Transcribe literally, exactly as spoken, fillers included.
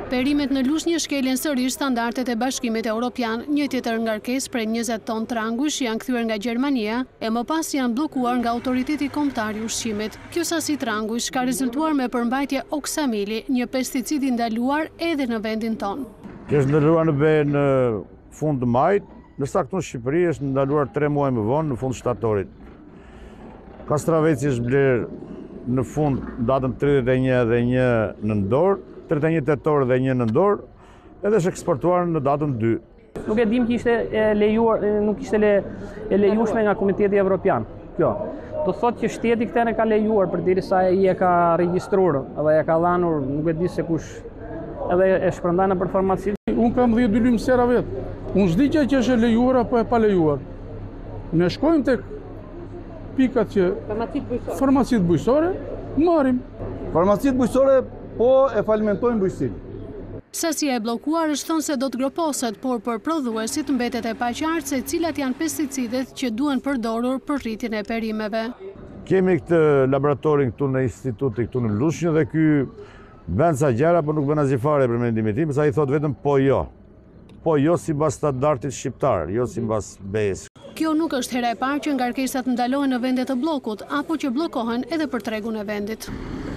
Perimet në lushnjë shkelin sërish standardet e Bashkimit Evropian, një tjetër ngarkesë prej njëzet ton trangush janë kthyer nga Gjermania e më pas janë bllokuar nga Autoriteti Kombëtar i Ushqimit. Kjo sasi trangush ka rezultuar me përmbajtje oksamili, një pesticid i ndaluar edhe në vendin ton. Kjo është ndaluar në be në fund të majit, ndërsa këtu në Shqipëri është ndaluar tre muaj më vonë në fund shtatorit. Kastraveci është bler në fund datën tridhjetë e një dhe një nëntor, tridhjetë e një tetor dhe një nëntor, edhe është eksportuar në datën dy. Nuk e dim që ishte lejuar, nuk ishte le, e lejueshme nga Komiteti Evropian. Kjo. Do thotë që shteti këtë e ka lejuar përderisa i e ka regjistruar dhe e ka dhënur, nuk e di se kush edhe e shpërndan për farmaci. Unë kam dhjetë dy lymsera vetë. Unë s'di që është e lejuar apo e pa lejuar. Ne shkojmë tek pikat që farmacit bujësore, marim. Farmacit bujësore po e falimentojnë bujësinë. Sasia e bllokuar është thënë se do të groposet, por për prodhuesit mbetet e paqartë se cilat janë pesticidet që duhen përdorur për rritjen e perimeve. Kemi këtë laboratorin këtu në instituti këtu në Lushnjë dhe ky bën sa gjëra, por nuk bën asgjë fare për mendimin tim, sa i thot vetëm po jo. Po jo sipas standardit shqiptar, jo sipas B E S. Kjo nuk është hera e parë që ngarkesat ndalohen në vende të bllokut apo që bllokohen edhe për tregun e vendit.